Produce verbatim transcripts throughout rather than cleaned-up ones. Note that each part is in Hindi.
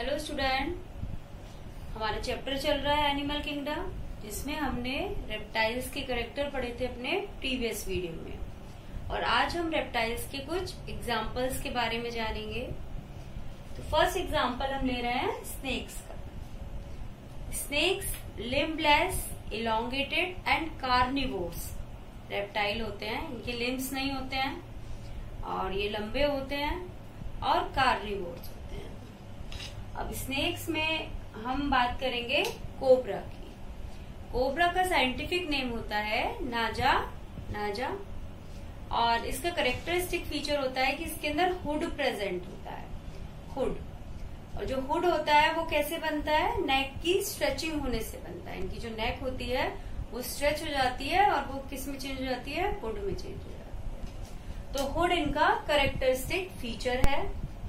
हेलो स्टूडेंट, हमारा चैप्टर चल रहा है एनिमल किंगडम, जिसमें हमने रेप्टाइल्स के कैरेक्टर पढ़े थे अपने प्रीवियस वीडियो में। और आज हम रेप्टाइल्स के कुछ एग्जाम्पल्स के बारे में जानेंगे। तो फर्स्ट एग्जाम्पल हम ले रहे हैं स्नेक्स का। Snakes limbless, elongated and carnivores reptile होते हैं। इनके लिम्स नहीं होते हैं और ये लंबे होते हैं और कार्निवोर्स होते हैं। अब स्नेक्स में हम बात करेंगे कोबरा की। कोबरा का साइंटिफिक नेम होता है नाजा नाजा और इसका करेक्टरिस्टिक फीचर होता है कि इसके अंदर हुड प्रेजेंट होता है। हुड, और जो हुड होता है वो कैसे बनता है? नेक की स्ट्रेचिंग होने से बनता है। इनकी जो नेक होती है वो स्ट्रेच हो जाती है और वो किस में चेंज हो जाती है? हुड में चेंज हो जाती है। तो हुड इनका करेक्टरिस्टिक फीचर है।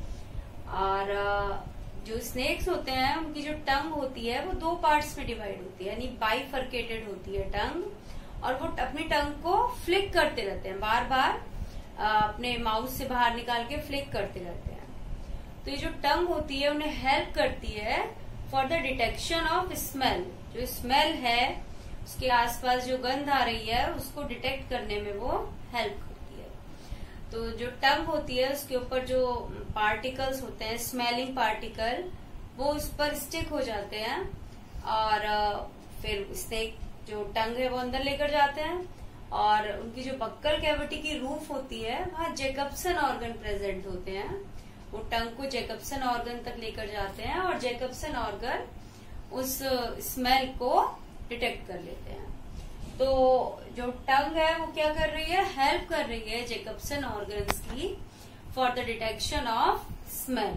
और जो स्नेक्स होते हैं उनकी जो टंग होती है वो दो पार्ट्स में डिवाइड होती है, यानी बाइफर्केटेड होती है टंग, और वो अपनी टंग को फ्लिक करते रहते हैं, बार बार अपने माउथ से बाहर निकाल के फ्लिक करते रहते हैं। तो ये जो टंग होती है उन्हें हेल्प करती है for the detection of smell. जो स्मेल है उसके आसपास जो गंध आ रही है उसको डिटेक्ट करने में वो हेल्प करती है। तो जो टंग होती है उसके ऊपर जो पार्टिकल्स होते हैं, स्मेलिंग पार्टिकल, वो उस पर स्टिक हो जाते हैं और फिर स्नेक जो टंग है वो अंदर लेकर जाते हैं। और उनकी जो बक्कल कैविटी की रूफ होती है वहाँ जैकबसन ऑर्गन प्रेजेंट होते हैं। वो टंग को जैकबसन ऑर्गन तक लेकर जाते हैं और जैकबसन ऑर्गन उस स्मेल को डिटेक्ट कर लेते हैं। तो जो टंग है वो क्या कर रही है? हेल्प कर रही है जैकबसन ऑर्गन्स की for the detection of smell.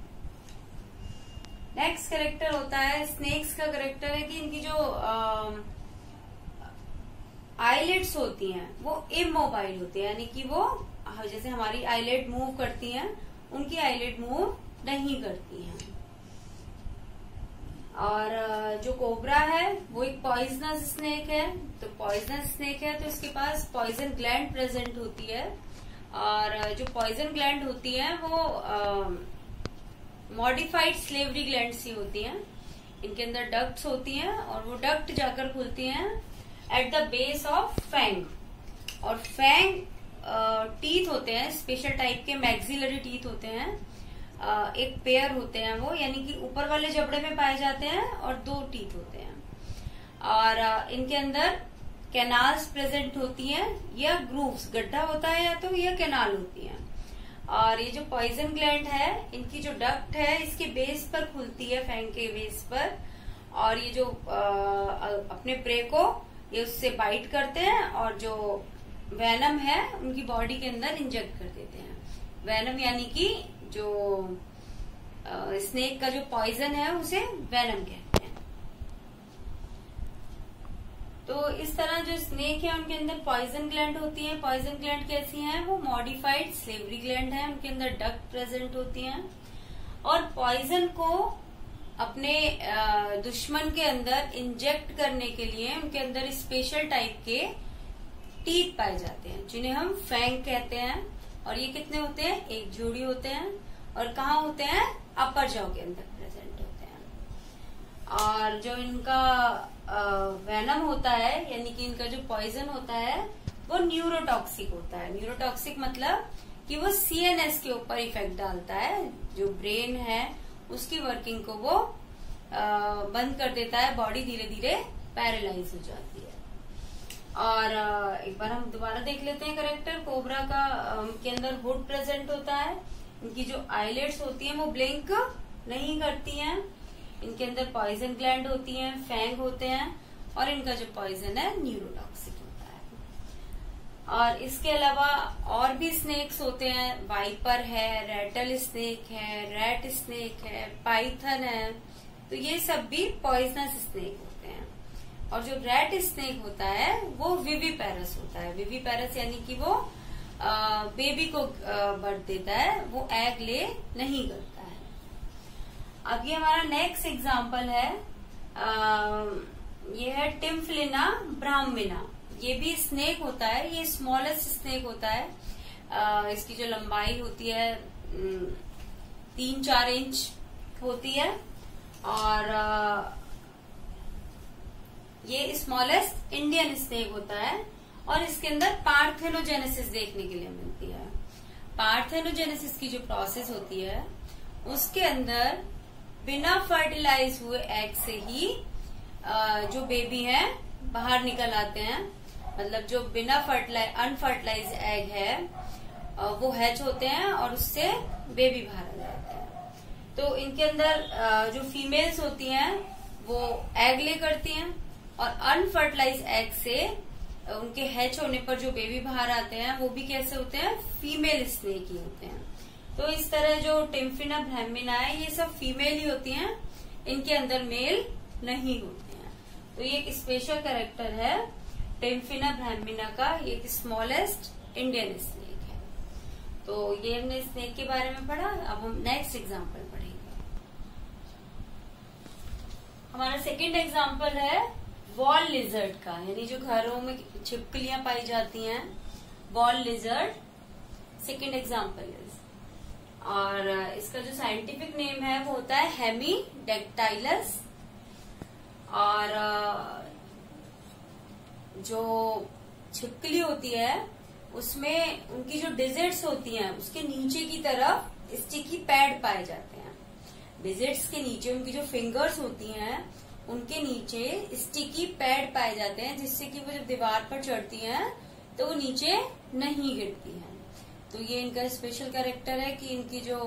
Next character होता है स्नेक्स का करेक्टर है कि इनकी जो आईलिड्स होती हैं वो इमोबाइल होती है, यानी कि वो जैसे हमारी आईलिड मूव करती हैं उनकी आईलिड मूव नहीं करती हैं। और जो कोबरा है वो एक पॉइजनस स्नेक है। तो पॉइजनस स्नेक है तो इसके पास पॉइजन ग्लैंड प्रेजेंट होती है। और जो पॉइजन ग्लैंड होती है वो मॉडिफाइड स्लेवरी ग्लैंड सी होती हैं। इनके अंदर डक्ट्स होती हैं और वो डक्ट जाकर खुलती हैं at the base of fang. और फैंग टीथ होते हैं, स्पेशल टाइप के मैक्सिलरी टीथ होते हैं। Uh, एक पेयर होते हैं वो, यानी कि ऊपर वाले जबड़े में पाए जाते हैं और दो टीथ होते हैं। और uh, इनके अंदर कैनाल्स प्रेजेंट होती हैं या ग्रूव्स, गड्ढा होता है या तो या कैनाल होती हैं। और ये जो पॉइजन ग्लैंड है इनकी जो डक्ट है इसके बेस पर खुलती है, फैंग के बेस पर। और ये जो uh, अपने प्रे को ये उससे बाइट करते हैं और जो वेनम है उनकी बॉडी के अंदर इंजेक्ट कर देते हैं। वेनम यानी कि जो स्नेक का जो पॉइजन है उसे वेनम कहते हैं। तो इस तरह जो स्नेक है उनके अंदर पॉइजन ग्लैंड होती है। पॉइजन ग्लैंड कैसी हैं? वो मॉडिफाइड स्लेवरी ग्लैंड है, उनके अंदर डक्ट प्रेजेंट होती हैं। और पॉइजन को अपने दुश्मन के अंदर इंजेक्ट करने के लिए उनके अंदर स्पेशल टाइप के टीथ पाए जाते हैं जिन्हें हम फैंग कहते हैं। और ये कितने होते हैं? एक जोड़ी होते हैं। और कहाँ होते हैं? अपर जॉ के अंदर प्रेजेंट होते हैं। और जो इनका वेनम होता है, यानी कि इनका जो पॉइजन होता है वो न्यूरोटॉक्सिक होता है। न्यूरोटॉक्सिक मतलब कि वो सीएनएस के ऊपर इफेक्ट डालता है। जो ब्रेन है उसकी वर्किंग को वो आ, बंद कर देता है, बॉडी धीरे धीरे पैरालाइज हो जाती है। और एक बार हम दोबारा देख लेते हैं करेक्टर कोबरा का। के अंदर हुड प्रेजेंट होता है। इनकी जो आईलिड्स होती हैं वो ब्लिंक नहीं करती हैं। इनके अंदर पॉइजन ग्लैंड होती हैं, फैंग होते हैं और इनका जो पॉइजन है न्यूरोटॉक्सिक होता है। और इसके अलावा और भी स्नेक्स होते हैं। वाइपर है, रेटल स्नेक है, रैट स्नेक है, पाइथन है। तो ये सब भी पॉइजनस स्नेक होते हैं। और जो रैट स्नेक होता है वो विविपेरस होता है। विविपेरस यानी कि वो आ, बेबी को बर्थ देता है, वो एग ले नहीं करता है। अब ये हमारा नेक्स्ट एग्जाम्पल है, आ, ये है टिम्फलिना ब्राह्मिना। ये भी स्नेक होता है, ये स्मॉलेस्ट स्नेक होता है। आ, इसकी जो लंबाई होती है तीन चार इंच होती है और ये स्मॉलेस्ट इंडियन स्नेक होता है और इसके अंदर पार्थेनोजेनेसिस देखने के लिए मिलती है। पार्थेनोजेनेसिस की जो प्रोसेस होती है उसके अंदर बिना फर्टिलाइज हुए एग से ही जो बेबी है बाहर निकल आते हैं। मतलब जो बिना फर्टिलाइज अनफर्टिलाइज एग है वो हैच होते हैं और उससे बेबी बाहर आ जाते हैं। तो इनके अंदर जो फीमेल्स होती हैं वो एग ले करती हैं और अनफर्टिलाइज एग से उनके हैच होने पर जो बेबी बाहर आते हैं वो भी कैसे होते हैं, फीमेल स्नेक ही होते हैं। तो इस तरह जो टिम्फिना ब्राह्मिना है ये सब फीमेल ही होती हैं, इनके अंदर मेल नहीं होते हैं। तो ये एक स्पेशल कैरेक्टर है टिम्फिना ब्राह्मिना का, ये एक स्मॉलेस्ट इंडियन स्नेक है। तो ये हमने स्नेक के बारे में पढ़ा। अब हम नेक्स्ट एग्जाम्पल पढ़ेंगे। हमारा सेकेंड एग्जाम्पल है वॉल लिजर्ड का, यानी जो घरों में छिपकलियां पाई जाती हैं, wall lizard second example is. और इसका जो साइंटिफिक नेम है वो होता है हेमीडेक्टाइलस। और जो छिपकली होती है उसमें उनकी जो डिजिट्स होती हैं उसके नीचे की तरफ स्टिकी पैड पाए जाते हैं। डिजिट्स के नीचे उनकी जो फिंगर्स होती हैं उनके नीचे स्टिकी पैड पाए जाते हैं, जिससे कि वो जब दीवार पर चढ़ती हैं तो वो नीचे नहीं गिरती हैं। तो ये इनका स्पेशल कैरेक्टर है कि इनकी जो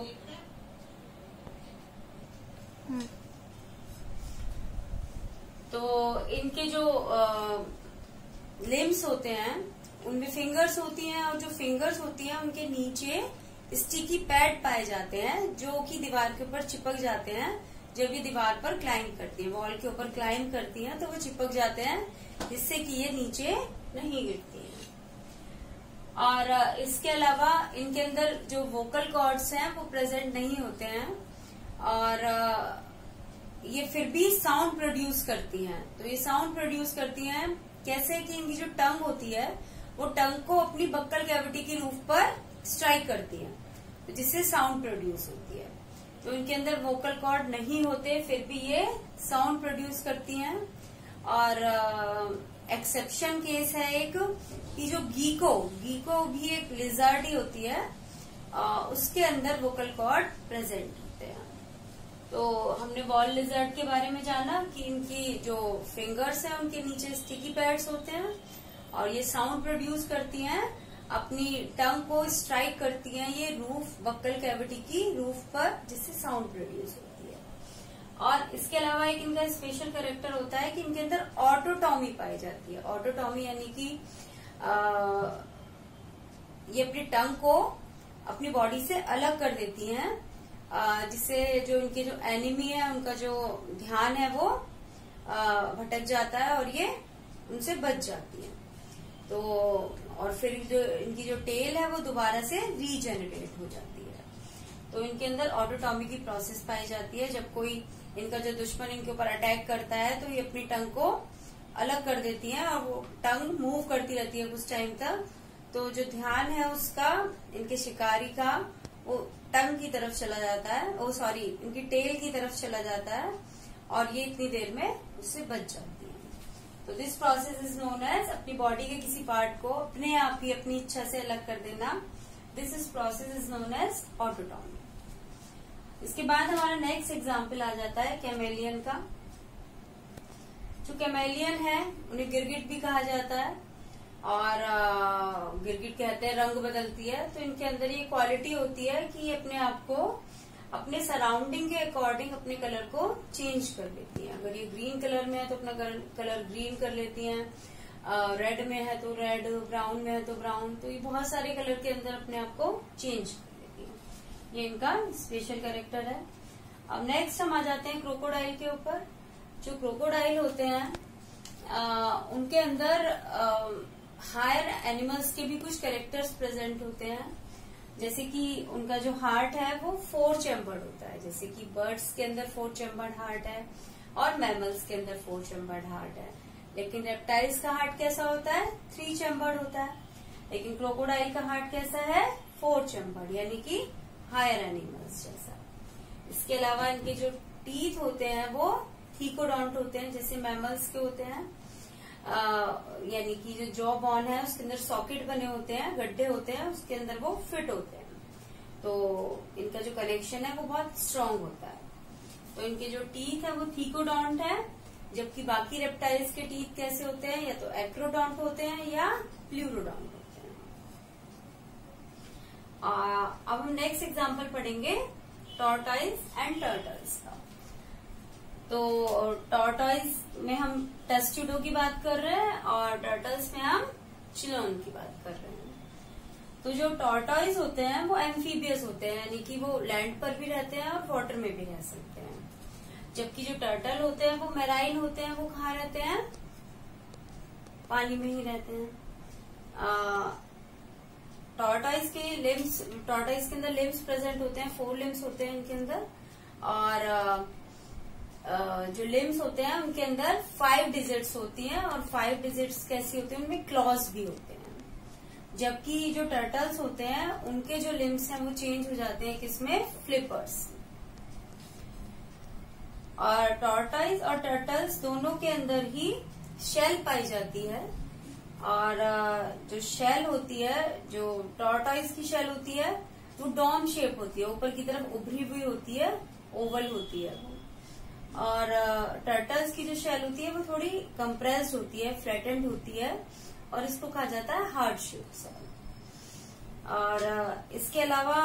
तो इनके जो लिम्स होते हैं उनमें फिंगर्स होती हैं और जो फिंगर्स होती हैं उनके नीचे स्टिकी पैड पाए जाते हैं जो कि दीवार के ऊपर चिपक जाते हैं। जब ये दीवार पर क्लाइंब करती है, वॉल के ऊपर क्लाइंब करती हैं तो वो चिपक जाते हैं, जिससे कि ये नीचे नहीं गिरती हैं। और इसके अलावा इनके अंदर जो वोकल कॉर्ड्स हैं वो प्रेजेंट नहीं होते हैं और ये फिर भी साउंड प्रोड्यूस करती हैं। तो ये साउंड प्रोड्यूस करती हैं कैसे कि इनकी जो टंग होती है वो टंग को अपनी बक्कल कैविटी की रूफ पर स्ट्राइक करती है, तो जिससे साउंड प्रोड्यूस होती है। तो इनके अंदर वोकल कॉर्ड नहीं होते फिर भी ये साउंड प्रोड्यूस करती हैं। और एक्सेप्शन uh, केस है एक कि जो गीको गीको भी एक लिजर्ड ही होती है, uh, उसके अंदर वोकल कॉर्ड प्रेजेंट होते हैं। तो हमने वॉल लिजर्ड के बारे में जाना कि इनकी जो फिंगर्स हैं उनके नीचे स्टिकी पैड्स होते हैं और ये साउंड प्रोड्यूस करती हैं, अपनी टंग को स्ट्राइक करती हैं ये रूफ बक्कल कैविटी की रूफ पर, जिससे साउंड प्रोड्यूस होती है। और इसके अलावा एक इनका स्पेशल कैरेक्टर होता है कि इनके अंदर ऑटोटॉमी पाई जाती है। ऑटोटॉमी यानी कि ये अपनी टंग को अपनी बॉडी से अलग कर देती हैं, जिससे जो इनके जो एनिमी है उनका जो ध्यान है वो भटक जाता है और ये उनसे बच जाती है। तो और फिर जो इनकी जो टेल है वो दोबारा से रीजेनरेट हो जाती है। तो इनके अंदर ऑटोटॉमी की प्रोसेस पाई जाती है। जब कोई इनका जो दुश्मन इनके ऊपर अटैक करता है तो ये अपनी टंग को अलग कर देती हैं और वो टंग मूव करती रहती है कुछ टाइम तक। तो जो ध्यान है उसका इनके शिकारी का वो टंग की तरफ चला जाता है, ओ सॉरी इनकी टेल की तरफ चला जाता है और ये इतनी देर में उससे बच जाती है। तो this process is known as अपनी बॉडी के किसी पार्ट को अपने आप ही अपनी इच्छा से अलग कर देना। This is process is known as autotomy. इसके बाद हमारा नेक्स्ट एग्जाम्पल आ जाता है कैमेलियन का। जो कैमेलियन है उन्हें गिरगिट भी कहा जाता है और गिरगिट कहते हैं रंग बदलती है। तो इनके अंदर ये क्वालिटी होती है कि ये अपने आप को अपने सराउंडिंग के अकॉर्डिंग अपने कलर को चेंज कर लेती हैं। अगर ये ग्रीन कलर में है तो अपना कलर ग्रीन कर लेती हैं, रेड में है तो रेड, ब्राउन में है तो ब्राउन। तो ये बहुत सारे कलर के अंदर अपने आप को चेंज कर लेती हैं। ये इनका स्पेशल कैरेक्टर है। अब नेक्स्ट हम आ जाते हैं क्रोकोडाइल के ऊपर। जो क्रोकोडाइल होते हैं आ, उनके अंदर हायर एनिमल्स के भी कुछ कैरेक्टर्स प्रेजेंट होते हैं। जैसे कि उनका जो हार्ट है वो फोर चैम्बर्ड होता है, जैसे कि बर्ड्स के अंदर फोर चैम्बर्ड हार्ट है और मैमल्स के अंदर फोर चैम्बर्ड हार्ट है। लेकिन रेप्टाइल्स का हार्ट कैसा होता है, थ्री चैम्बर्ड होता है। लेकिन क्रोकोडाइल का हार्ट कैसा है, फोर चैम्बर्ड, यानी कि हायर एनिमल्स जैसा। इसके अलावा इनके जो टीथ होते हैं वो थीकोडोंट होते हैं, जैसे मैमल्स के होते हैं। यानी कि जो जॉ बोन है उसके अंदर सॉकेट बने होते हैं, गड्ढे होते हैं, उसके अंदर वो फिट होते हैं। तो इनका जो कनेक्शन है वो बहुत स्ट्रांग होता है। तो इनके जो टीथ है वो थीकोडोंट है, जबकि बाकी रेप्टाइल्स के टीथ कैसे होते हैं, या तो एक्रोडोंट होते हैं या प्लूरोडोंट होते हैं। आ, अब हम नेक्स्ट एग्जांपल पढ़ेंगे टॉर्टॉइस एंड टर्टल्स का। तो टॉर्टॉइस में हम टेस्टुडो की बात कर रहे हैं और टर्टल्स में हम चिलोन की बात कर रहे हैं। तो जो टॉर्टॉइस होते हैं वो एम्फीबियस होते हैं, यानी कि वो लैंड पर भी रहते हैं और वाटर में भी रह सकते हैं। जबकि जो टर्टल होते हैं वो मैराइन होते हैं, वो कहाँ रहते हैं, पानी में ही रहते हैं। टॉर्टॉइस के लिम्स, टॉर्टॉइस के अंदर लिम्स प्रेजेंट होते हैं, फोर लिम्स होते हैं इनके अंदर। और आ, आ, जो लिम्स होते हैं उनके अंदर फाइव डिजिट्स होती हैं, और फाइव डिजिट्स कैसी होती हैं, उनमें क्लॉज भी होते हैं। जबकि जो टर्टल्स होते हैं उनके जो लिम्स हैं वो चेंज हो जाते हैं, किसमें, फ्लिपर्स। और टॉर्टॉइस और टर्टल्स दोनों के अंदर ही शेल पाई जाती है। और जो शेल होती है, जो टॉर्टॉइस की शेल होती है वो डोम शेप होती है, ऊपर की तरफ उभरी हुई होती है, ओवल होती है। और टर्टल्स की जो शेल होती है वो थोड़ी कंप्रेस्ड होती है, फ्लैटेंड होती है, और इसको कहा जाता है हार्ड शेप शेल। और इसके अलावा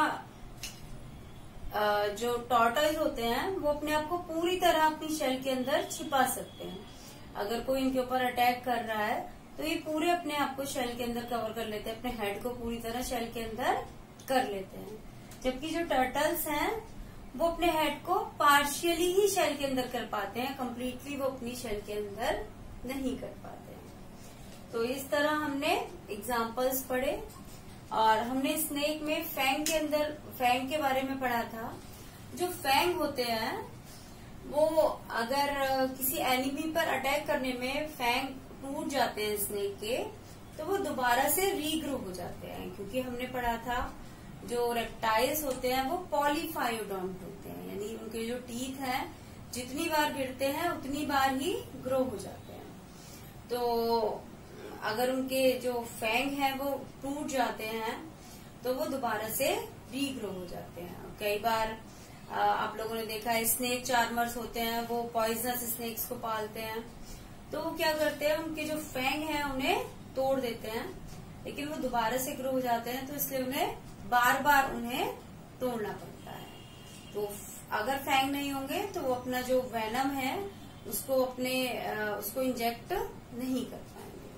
जो टॉर्टॉइस होते हैं वो अपने आप को पूरी तरह अपनी शेल के अंदर छिपा सकते हैं। अगर कोई इनके ऊपर अटैक कर रहा है तो ये पूरे अपने आप को शेल के अंदर कवर कर लेते हैं, अपने हेड को पूरी तरह शेल के अंदर कर लेते हैं। जबकि जो टर्टल्स हैं वो अपने हेड को पार्शियली ही शेल के अंदर कर पाते हैं, कंप्लीटली वो अपनी शेल के अंदर नहीं कर पाते हैं। तो इस तरह हमने एग्जाम्पल्स पढ़े, और हमने स्नेक में फैंग के अंदर फैंग के बारे में पढ़ा था। जो फैंग होते हैं वो अगर किसी एनिमी पर अटैक करने में फैंग टूट जाते हैं स्नेक के, तो वो दोबारा से रीग्रो हो जाते हैं, क्योंकि हमने पढ़ा था जो रेप्टाइल्स होते हैं वो पॉलीफायोडोंट होते हैं, यानी उनके जो टीथ हैं जितनी बार गिरते हैं उतनी बार ही ग्रो हो जाते हैं। तो अगर उनके जो फैंग हैं वो टूट जाते हैं तो वो दोबारा से रीग्रो हो जाते हैं। कई बार आप लोगों ने देखा है स्नेक चार्मर्स होते हैं, वो पॉइजनस स्नेक्स को पालते हैं, तो वो क्या करते हैं, उनके जो फैंग हैं उन्हें तोड़ देते हैं, लेकिन वो दोबारा से ग्रो हो जाते हैं, तो इसलिए उन्हें बार बार उन्हें तोड़ना पड़ता है। तो अगर फैंग नहीं होंगे तो वो अपना जो वेनम है उसको अपने उसको इंजेक्ट नहीं कर पाएंगे।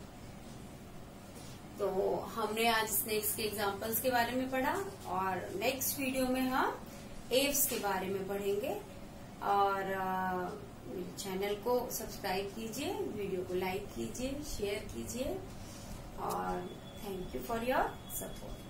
तो हमने आज स्नेक्स के एग्जांपल्स के बारे में पढ़ा, और नेक्स्ट वीडियो में हम एव्स के बारे में पढ़ेंगे। और चैनल को सब्सक्राइब कीजिए, वीडियो को लाइक कीजिए, शेयर कीजिए, और thank you for your support.